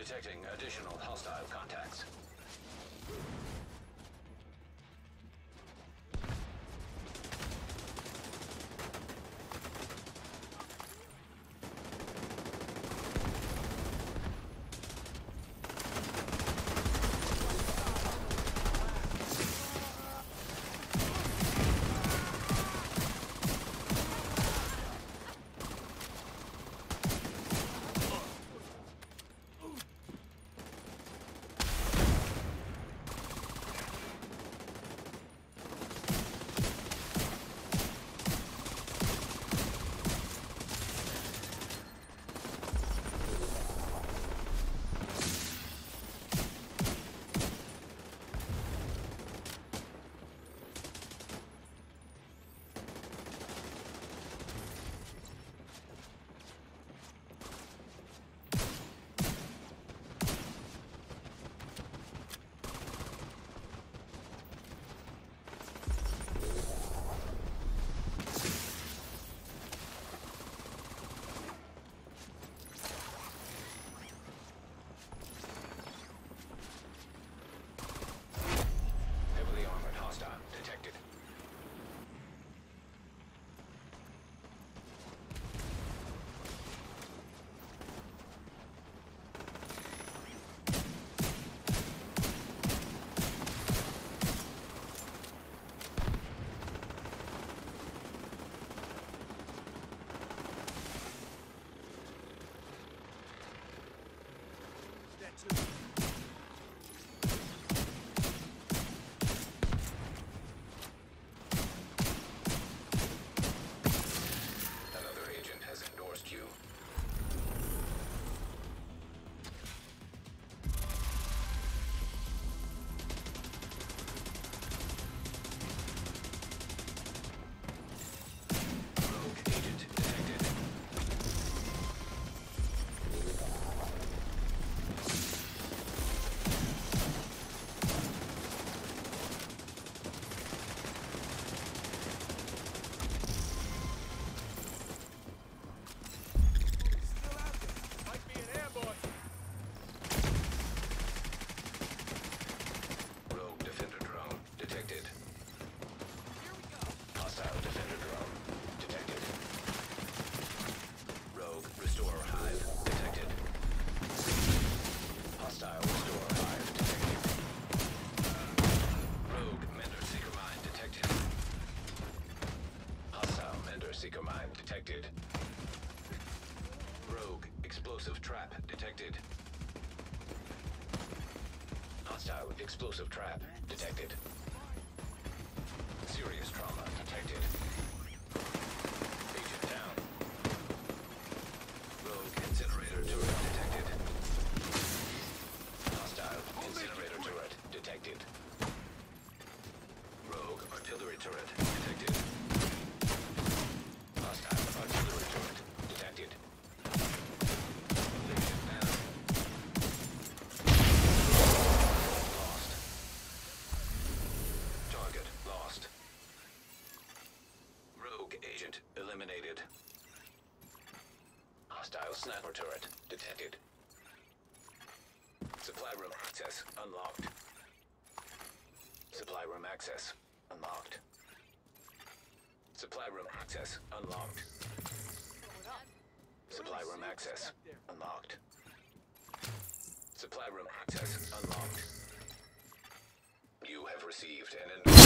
Detecting additional hostile contacts. Another agent has endorsed you. Rogue agent detected. Rogue defender drone detected. Hostile defender drone detected. Rogue restore hive detected. Hostile restore hive detected. Rogue Mender Seeker Mine detected. Hostile Mender Seeker Mine detected. Rogue explosive trap detected. Hostile explosive trap detected. Serious trauma detected. Agent down. Rogue incinerator turret detected. Hostile incinerator turret detected. Rogue artillery turret detected. Hostile artillery turret detected. Agent down. Lost. Target lost. Rogue agent eliminated. Hostile sniper turret detected. Supply room access unlocked. Supply room access unlocked. Supply room access unlocked. Supply room access unlocked. Supply room access unlocked. You have received an